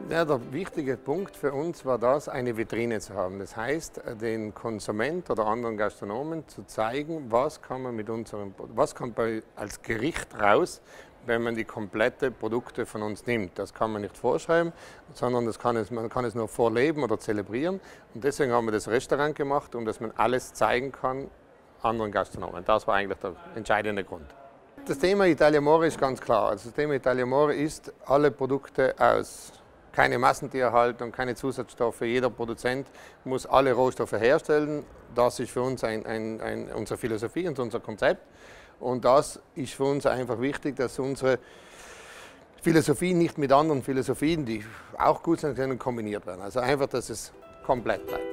Ja, der wichtige Punkt für uns war das, eine Vitrine zu haben. Das heißt, den Konsument oder anderen Gastronomen zu zeigen, was kann man mit was kommt als Gericht raus, wenn man die komplette Produkte von uns nimmt. Das kann man nicht vorschreiben, sondern man kann es nur vorleben oder zelebrieren. Und deswegen haben wir das Restaurant gemacht, um dass man alles zeigen kann anderen Gastronomen. Das war eigentlich der entscheidende Grund. Das Thema Italia Amore ist ganz klar. Also das Thema Italia Amore ist alle Produkte aus. Keine Massentierhaltung, keine Zusatzstoffe. Jeder Produzent muss alle Rohstoffe herstellen. Das ist für uns unsere Philosophie und unser Konzept. Und das ist für uns einfach wichtig, dass unsere Philosophie nicht mit anderen Philosophien, die auch gut sind, kombiniert werden. Also einfach, dass es komplett bleibt.